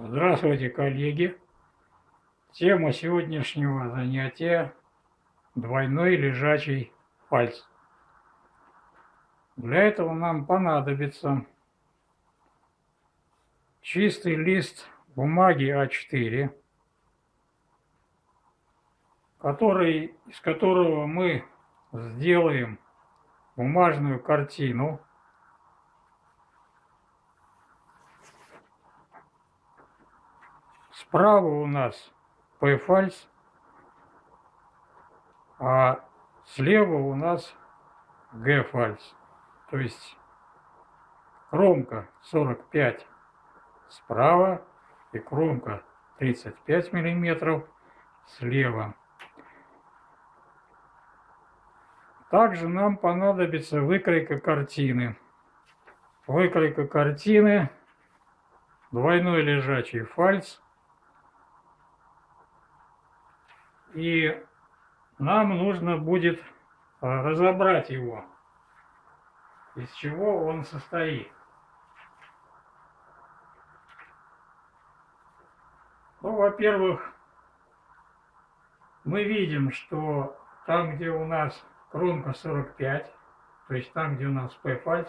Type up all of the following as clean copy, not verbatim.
Здравствуйте, коллеги! Тема сегодняшнего занятия – двойной лежачий фальц. Для этого нам понадобится чистый лист бумаги А4, из которого мы сделаем бумажную картину. Справа у нас П-фальц, а слева у нас Г-фальц. То есть кромка 45 справа и кромка 35 миллиметров слева. Также нам понадобится выкройка картины. Выкройка картины, двойной лежачий фальц. И нам нужно будет разобрать его, из чего он состоит. Ну, во-первых, мы видим, что там, где у нас кромка 45, то есть там, где у нас П-фальц,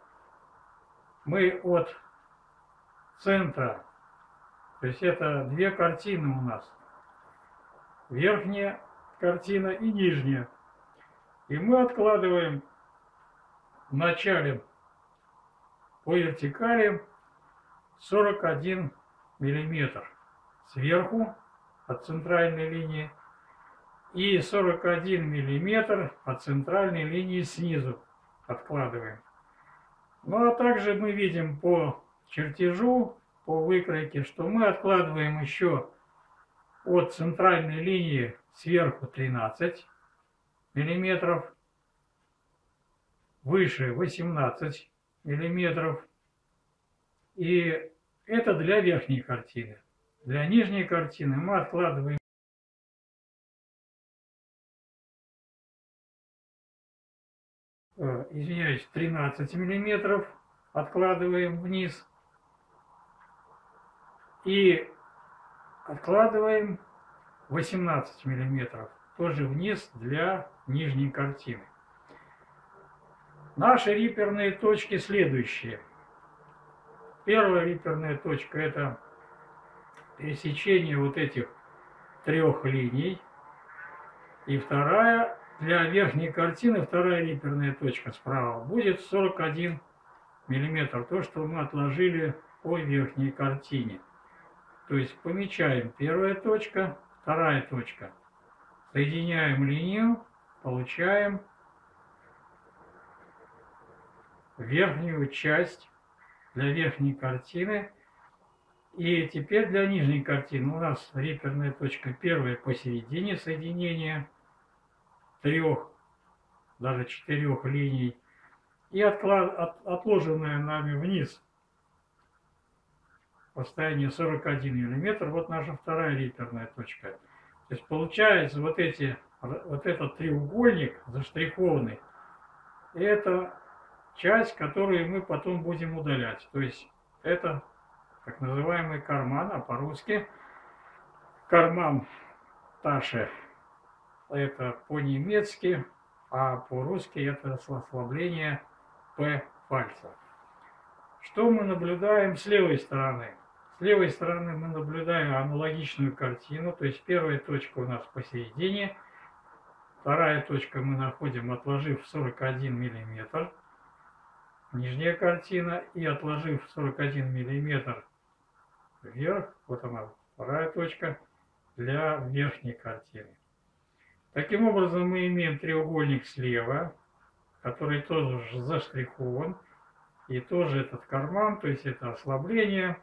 мы от центра, то есть это две картины у нас, верхняя картина и нижняя. И мы откладываем вначале по вертикали 41 миллиметр сверху от центральной линии и 41 миллиметр от центральной линии снизу откладываем. Ну а также мы видим по чертежу, по выкройке, что мы откладываем еще от центральной линии сверху 13 миллиметров, выше 18 миллиметров. И это для верхней картины. Для нижней картины мы откладываем 13 миллиметров, откладываем вниз и откладываем 18 миллиметров тоже вниз для нижней картины. Наши реперные точки следующие. Первая реперная точка – это пересечение вот этих трех линий. И вторая, для верхней картины, вторая реперная точка справа будет 41 миллиметр, то, что мы отложили по верхней картине. То есть помечаем первая точка, вторая точка. Соединяем линию, получаем верхнюю часть для верхней картины. И теперь для нижней картины у нас реперная точка первая посередине соединения трех, даже четырех линий. И отложенная нами вниз расстояние 41 миллиметр, вот наша вторая реперная точка. То есть получается вот этот треугольник заштрихованный, это часть, которую мы потом будем удалять. То есть это так называемый карман, а по-русски карман Таше, это по-немецки, а по-русски это ослабление П-фальца. Что мы наблюдаем с левой стороны? С левой стороны мы наблюдаем аналогичную картину, то есть первая точка у нас посередине, вторая точка мы находим, отложив 41 миллиметр, нижняя картина, и отложив 41 миллиметр вверх, вот она, вторая точка для верхней картины. Таким образом мы имеем треугольник слева, который тоже заштрихован, и тоже этот карман, то есть это ослабление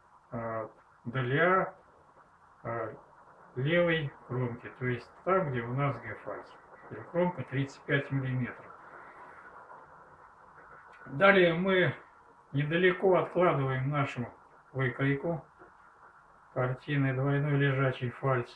для левой кромки, то есть там, где у нас Г-фальц, кромка 35 миллиметров. Далее мы недалеко откладываем нашу выкройку картины двойной лежачий фальц.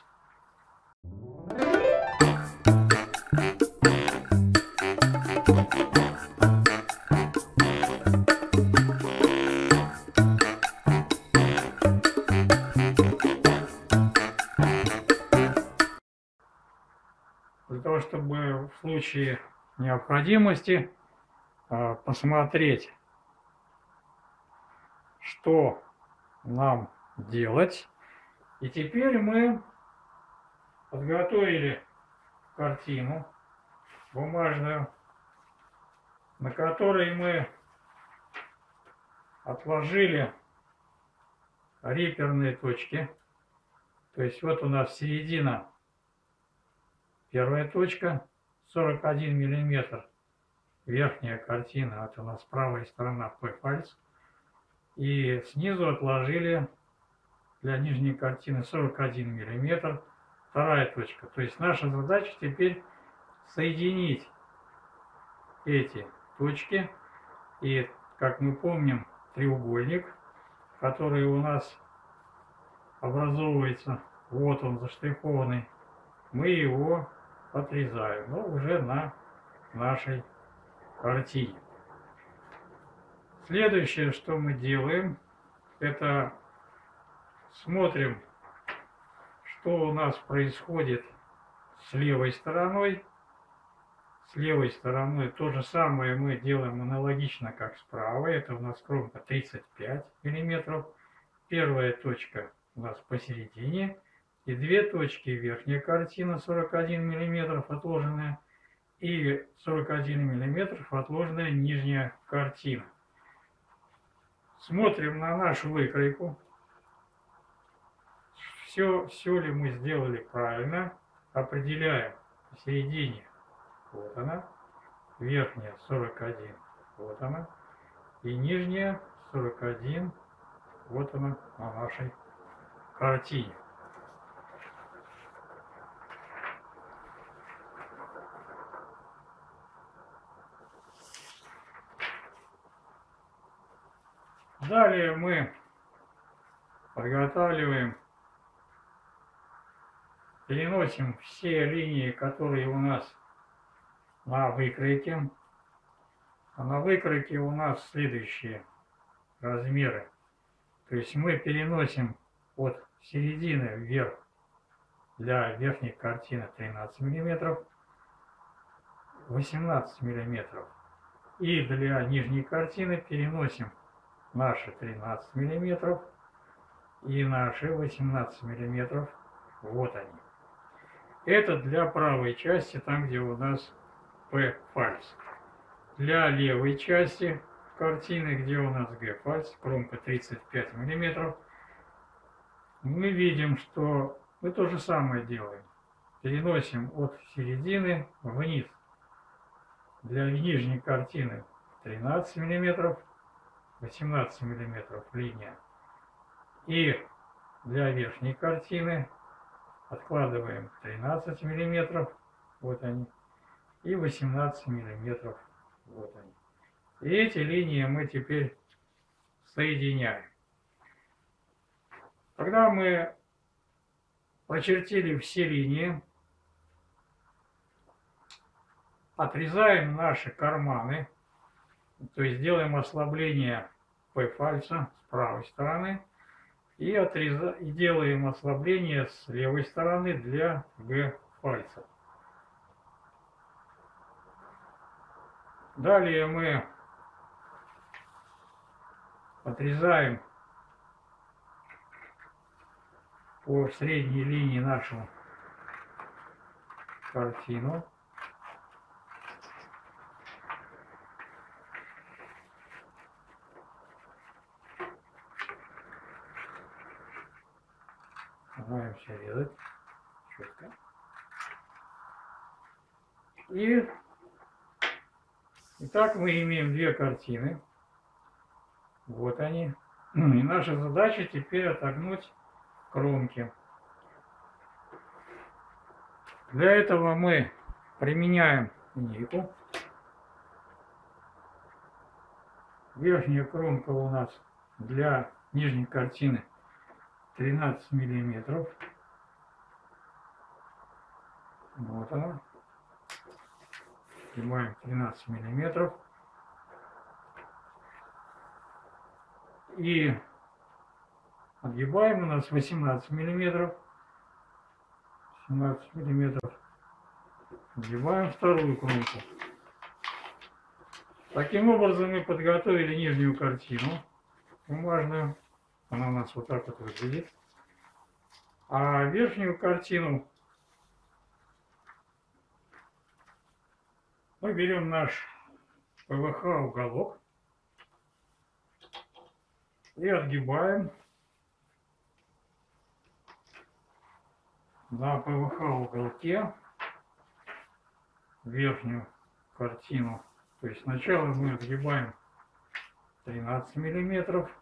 случае необходимости посмотреть, что нам делать. И теперь мы подготовили картину бумажную, на которой мы отложили реперные точки. То есть вот у нас середина, первая точка, 41 миллиметр, верхняя картина, это у нас правая сторона P-фальц. И снизу отложили для нижней картины 41 миллиметр, вторая точка. То есть наша задача теперь соединить эти точки. И, как мы помним, треугольник, который у нас образовывается, вот он заштрихованный, мы его отрезаем, но уже на нашей картине. Следующее, что мы делаем, это смотрим, что у нас происходит с левой стороной. С левой стороной то же самое мы делаем аналогично, как с правой. Это у нас кромка 35 миллиметров. Первая точка у нас посередине. И две точки: верхняя картина 41 миллиметров отложенная и 41 миллиметров отложенная нижняя картина. Смотрим на нашу выкройку. Все ли мы сделали правильно. Определяем посередине. Вот она. Верхняя 41. Вот она. И нижняя 41. Вот она на нашей картине. Далее мы подготавливаем, переносим все линии, которые у нас на выкройке. А на выкройке у нас следующие размеры. То есть мы переносим от середины вверх для верхней картины 13 миллиметров, 18 миллиметров. И для нижней картины переносим наши 13 миллиметров и наши 18 миллиметров. Вот они. Это для правой части, там где у нас P-фальц. Для левой части картины, где у нас G-фальц, кромка 35 миллиметров, мы видим, что мы то же самое делаем. Переносим от середины вниз. Для нижней картины 13 миллиметров, 18 миллиметров линия. И для верхней картины откладываем 13 миллиметров, вот они, и 18 миллиметров, вот они. И эти линии мы теперь соединяем. Когда мы прочертили все линии, отрезаем наши карманы, то есть делаем ослабление P-фальца с правой стороны и делаем ослабление с левой стороны для G-фальца. Далее мы отрезаем по средней линии нашу картину. Стараемся резать четко. Итак, мы имеем две картины. Вот они. И наша задача теперь отогнуть кромки. Для этого мы применяем линейку. Верхняя кромка у нас для нижней картины 13 миллиметров. Вот она. Снимаем 13 миллиметров. И отгибаем у нас 18 миллиметров. 17 миллиметров Сгибаем вторую кромку. Таким образом мы подготовили нижнюю картину бумажную. Она у нас вот так вот выглядит. А верхнюю картину мы берем наш ПВХ уголок и отгибаем на ПВХ уголке верхнюю картину. То есть сначала мы отгибаем 13 миллиметров.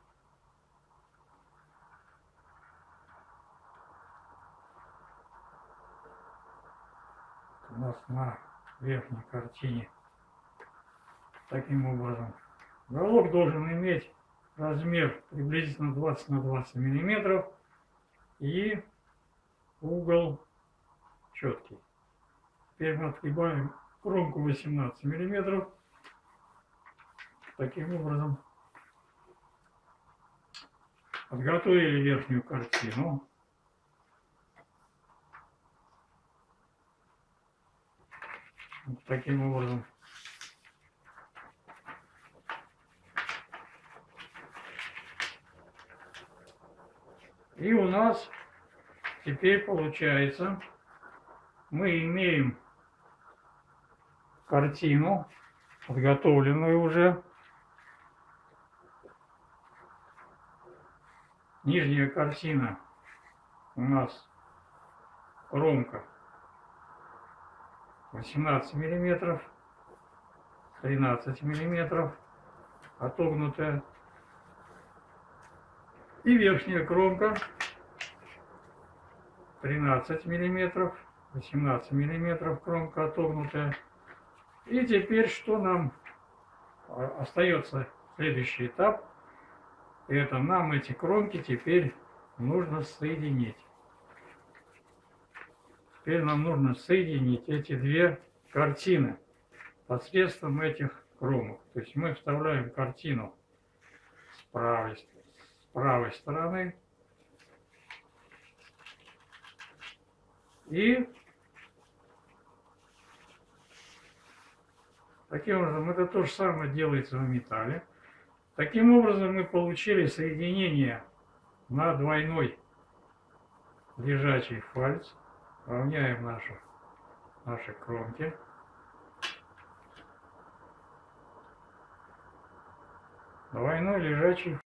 У нас на верхней картине таким образом. Уголок должен иметь размер приблизительно 20 на 20 миллиметров и угол четкий. Теперь мы отгибаем кромку 18 миллиметров. Таким образом подготовили верхнюю картину. Вот таким образом. И у нас теперь получается, мы имеем картину, подготовленную уже. Нижняя картина у нас кромка 18 миллиметров, 13 миллиметров отогнутая. И верхняя кромка 13 миллиметров, 18 миллиметров кромка отогнутая. И теперь что нам остается? Следующий этап. Это нам эти кромки теперь нужно соединить. Теперь нам нужно соединить эти две картины посредством этих кромок. То есть мы вставляем картину с правой стороны и таким образом это то же самое делается в металле. Таким образом мы получили соединение на двойной лежачий фальц. Равняем наши кромки. Двойной лежачий